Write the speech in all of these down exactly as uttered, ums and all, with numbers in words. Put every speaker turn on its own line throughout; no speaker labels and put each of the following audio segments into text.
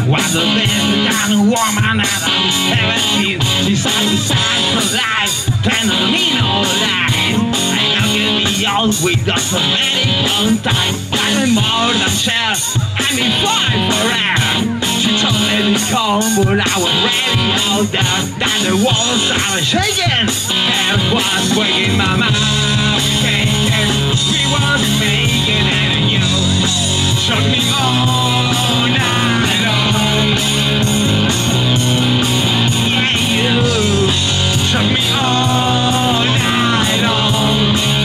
was the best kind of woman that I've ever seen. She sat beside her life, telling me no lies. I now get me out with just a very long time. I'm more than share, I'm in fine forever. She told me to come, but I was ready out there. That the walls I was shaking, and was waking my mind. We was making it, and you showed me all night long. Yeah, you showed me all night long.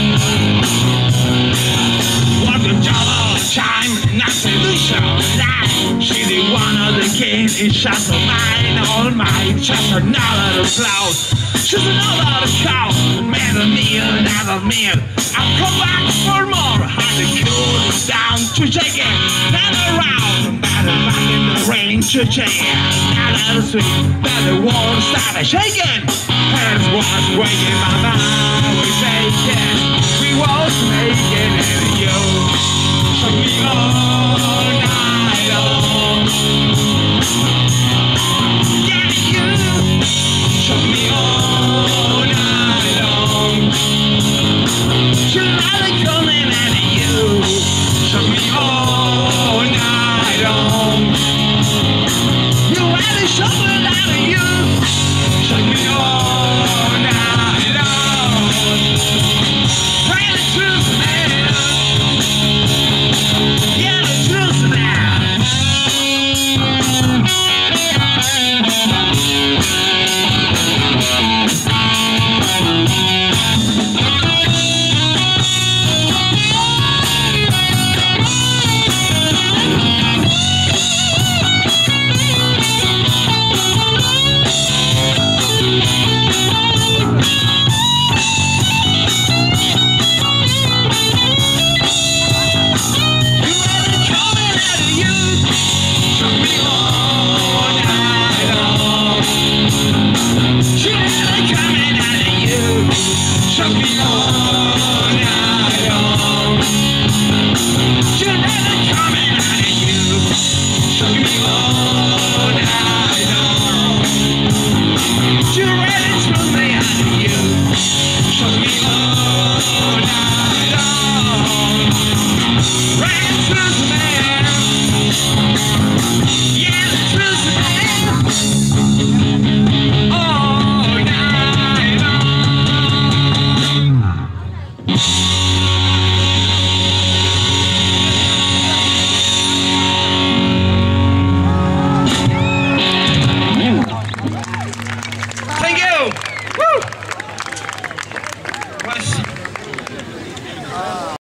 What a job of time, not solution. She did one of the kids, it's just a mine, all mine, just another cloud. She's another cow, man of me, another man. I'll come back for more, had to cool it down to shake it, not around, better back in the rain to change it. Not a sweet, but the world started shaking. Hands was breaking, my mind was shaking. We was making it, you shook me all night long.